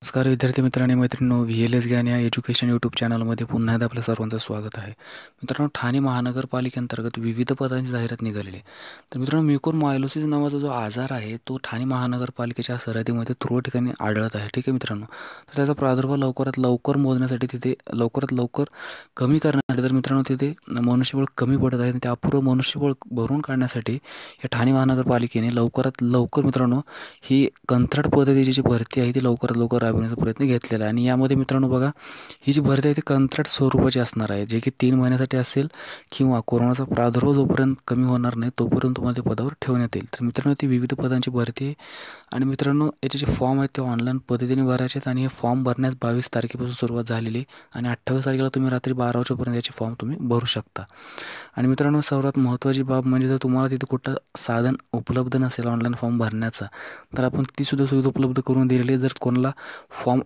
नमस्कार विद्यार्थी मित्रांनो मैत्रिणींनो, VLS ज्ञान या एज्युकेशन यूट्यूब चॅनलमध्ये पुन्हा एकदा आपल्या सर्वांचं स्वागत आहे. मित्रांनो, ठाणे महानगरपालिकेअंतर्गत विविध पदांची जाहिरात निघालेली आहे. तर मित्रांनो, म्युकोरमायलोसिस नावाचा जो आजार आहे तो ठाणे महानगरपालिकेच्या सरहद्दीमध्ये तुरळक ठिकाणी आढळत आहे. ठीक आहे मित्रांनो, तर त्याचा प्रादुर्भाव लवकरात लवकर मोजण्यासाठी तिथे लवकरात लवकर कमी करण्यासाठी तर मित्रांनो तिथे मनुष्यबळ कमी पडत आहे आणि ते अपुरं मनुष्यबळ भरून काढण्यासाठी या ठाणे महानगरपालिकेने लवकरात लवकर मित्रांनो ही कंत्राट पद्धतीची जी भरती आहे ती लवकरात लवकर राबवण्याचा प्रयत्न घेतलेला आहे. आणि यामध्ये मित्रांनो बघा, ही जी भरती आहे ती कंत्राट स्वरूपाची असणार आहे, जे की 3 महिन्यासाठी असेल किंवा कोरोनाचा प्रादुर्भाव जोपर्यंत कमी होणार नाही तोपर्यंत तुम्हाला ते पदावर ठेवण्यात येईल. तर मित्रांनो, ती विविध पदांची भरती आहे आणि मित्रांनो याचे जे फॉर्म आहेत ते ऑनलाईन पद्धतीने भरायचे आहेत आणि हे फॉर्म भरण्यास 22 तारखेपासून सुरुवात झालेली आहे आणि 28 तारखेला तुम्ही रात्री 12 वाजेपर्यंत याचे फॉर्म तुम्ही भरू शकता. आणि मित्रांनो, सर्वात महत्त्वाची बाब म्हणजे जर तुम्हाला तिथे कुठलं साधन उपलब्ध नसेल ऑनलाईन फॉर्म भरण्याचा, तर आपण ती सुद्धा सुविधा उपलब्ध करून दिलेली आहे. जर कोणाला फॉर्म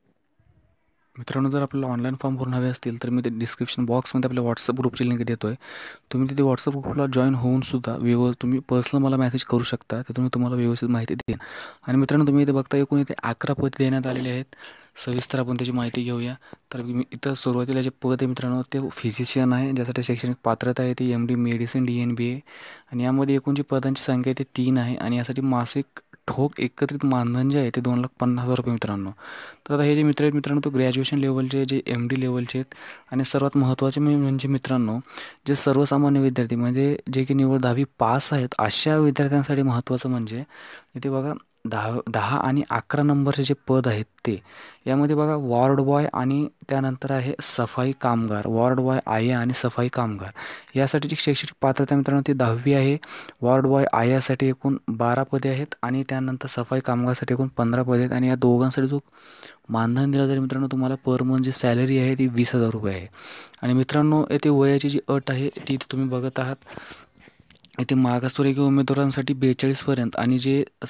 मित्रांनो, जर आपल्याला ऑनलाईन फॉर्म भरून हवे असतील तर मी ते डिस्क्रिप्शन बॉक्समध्ये आपल्या व्हॉट्सअप ग्रुपची लिंक देतो आहे. तुम्ही तिथे व्हॉट्सअप ग्रुपला जॉईन होऊन सुद्धा तुम्ही पर्सनल मला मेसेज करू शकता, तिथून मी तुम्हाला व्यवस्थित माहिती देईन. आणि मित्रांनो, तुम्ही इथे बघता एकूण इथे 11 पदे देण्यात आलेले आहेत. सविस्तर आपण त्याची माहिती घेऊया. तर मी इथं सुरुवातीला जे पद आहे मित्रांनो ते फिजिशियन आहे, ज्यासाठी शैक्षणिक पात्रता आहे ती MD मेडिसिन DNBA. आणि यामध्ये एकूण जी पदांची संख्या आहे ती 3 आहे आणि यासाठी मासिक ठोक एकत्रित मानधन जे आहे ते 2,50,000 रुपये मित्रांनो. तर आता हे जे मित्र आहेत मित्रांनो तो ग्रॅज्युएशन लेवलचे जे MD लेवलचे आहेत. आणि सर्वात महत्त्वाचे म्हणजे मित्रांनो, जे सर्वसामान्य विद्यार्थी म्हणजे जे की निवड 10वी पास आहेत अशा विद्यार्थ्यांसाठी महत्त्वाचं म्हणजे इथे बघा 10 आणि 11 नंबरचे जे पद आहेत ते यामध्ये बघा वॉर्ड बॉय आणि त्यानंतर आहे सफाई कामगार. वॉर्ड बॉय आया आणि सफाई कामगार यासाठीची शैक्षणिक पात्रता मित्रांनो ती 10वी आहे. वॉर्ड बॉय आयासाठी एकूण 12 पदे आहेत आणि त्यानंतर सफाई कामगारसाठी एकूण 15 पदे आहेत. आणि या दोघांसाठी जो मानधन दिलं तरी मित्रांनो तुम्हाला पर मंथ जी सॅलरी आहे ती 20,000 रुपये आहे. आणि मित्रांनो, येथे वयाची जी अट आहे ती तुम्ही बघत आहात. इथे मागासवर्गीय उमेदवारांसाठी 42पर्यंत आणि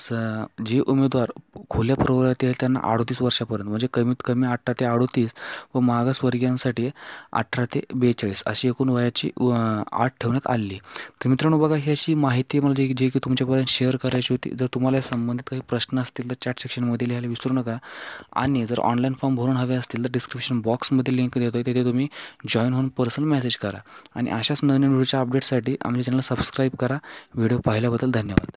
जे उमेदवार खुल्या प्रवर्गातील आहेत त्यांना 38 वर्षापर्यंत म्हणजे कमीत कमी 18 ते 38 व मागासवर्गीयांसाठी 18 ते 42 अशी एकूण वयाची अट ठेवण्यात आली. तर मित्रांनो बघा, ही अशी माहिती मला जे की तुमच्यापर्यंत शेअर करायची होती. जर तुम्हाला या संबंधित काही प्रश्न असतील तर चॅट सेक्शनमध्ये लिहायला विसरू नका. आणि जर ऑनलाईन फॉर्म भरून हवे असतील तर डिस्क्रिप्शन बॉक्समध्ये लिंक देतो आहे, तिथे तुम्ही जॉईन होऊन पर्सनल मेसेज करा. आणि अशाच नवीन व्हिडिओच्या अपडेटसाठी आमच्या चॅनलला सबस्क्राईब करा. व्हिडिओ पाहिल्याबद्दल धन्यवाद.